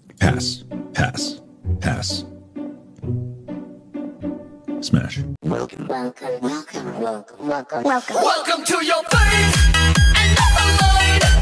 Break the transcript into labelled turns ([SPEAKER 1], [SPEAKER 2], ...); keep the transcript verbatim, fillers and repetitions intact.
[SPEAKER 1] Pass. Pass. Pass. Smash.
[SPEAKER 2] Welcome, welcome, welcome, welcome, welcome, welcome.
[SPEAKER 3] Welcome to your fate and never mind.